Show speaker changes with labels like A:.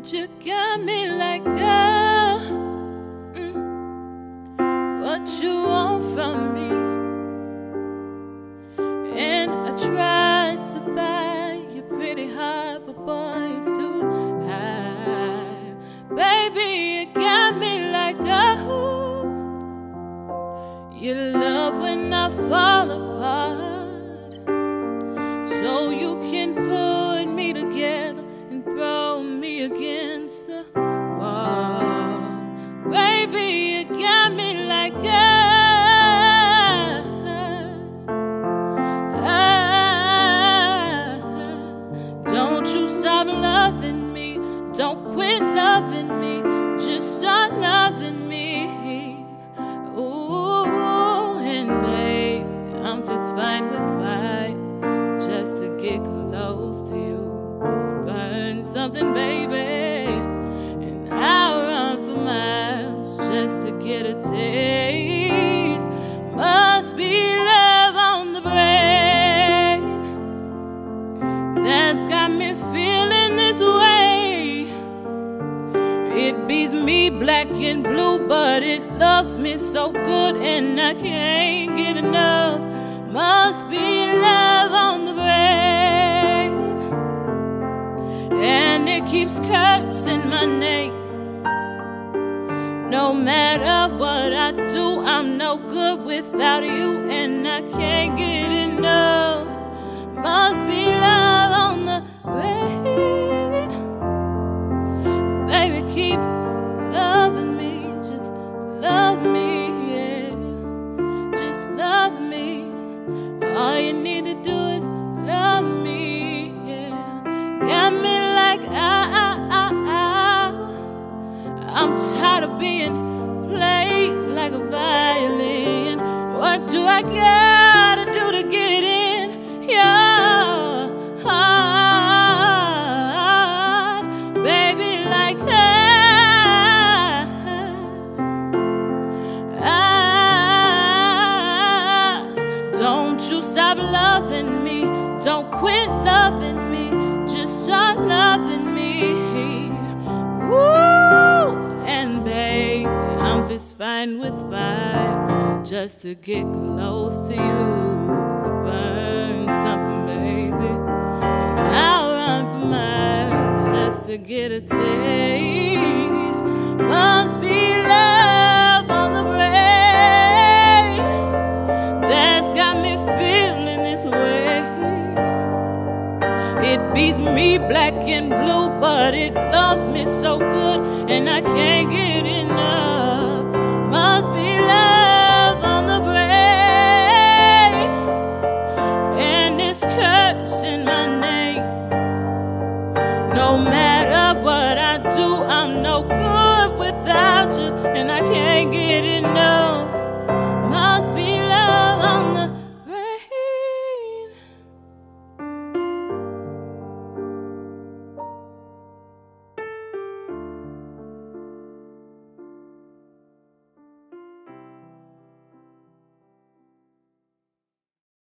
A: You got me like, girl, what you want from me? And I tried to buy you pretty hard, but boy, it's too high. Baby, you got me like, oh, you love when I fall apart, so you can put me together and throw me against the wall. Baby, you got me like, don't you stop loving me, don't quit loving me, just start loving me. Ooh, and babe, I'm just fine with fight, just to get close to you. 'Cause we burn something, baby, and I'll run for miles just to get a taste. Must be love on the brain that's got me feeling this way. It beats me black and blue, but it loves me so good, and I can't get enough. Must be love on the brain, and it keeps cursing my name. No matter what I do, I'm no good without you, and I can't get enough. Must be love on the brain. Baby, keep loving me, just love me, yeah. Just love me. All you need to do is love me, yeah. Got me like, I'm tired of being played like a violin. What do I gotta do to get in your heart? Baby, like don't you stop loving me, don't quit loving me, just start loving me. Woo! And babe, I'm just fine with fight, just to get close to you. 'Cause we burn something, baby, and I'll run for miles just to get a taste. Must be love on the brain that's got me feeling this way. It beats me black and blue, but it loves me so good, and I can't get enough. Must be love.